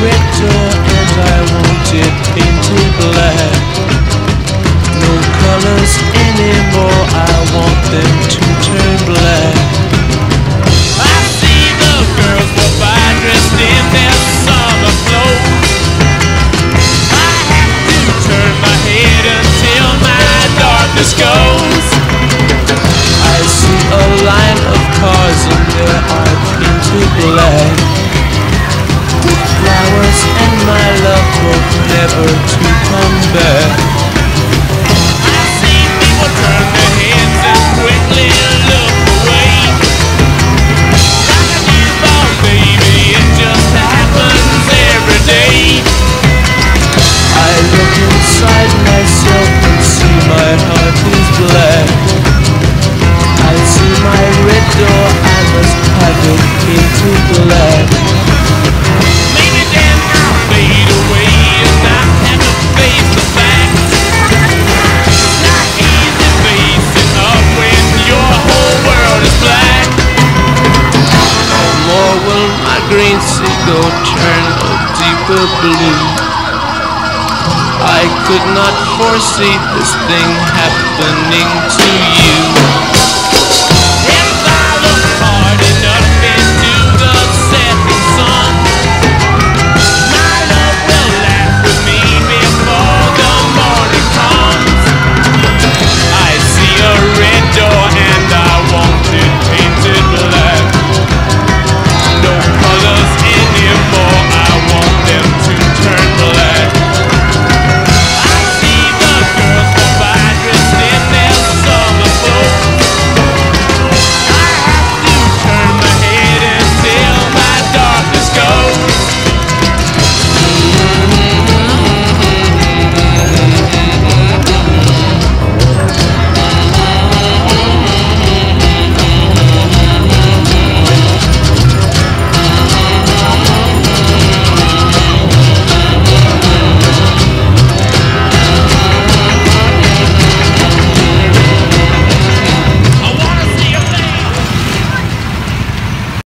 red door and I want it painted black. No colors anymore, I want them to turn black. I see the girls go by dressed in their summer clothes. I have to turn my head until my darkness goes. I see a line of cars and they are painted black, with flowers and my love hope never to come back. I see people turn their heads and quickly look away. Like a newborn baby, it just happens every day. I look inside myself and see my heart is black. I see my red door, I must have it painted black. Maybe then I'll fade away and not have to face the facts. It's not easy facing up when your whole world is black. No more will my green seagull turn a deeper blue. I could not foresee this thing happening to you.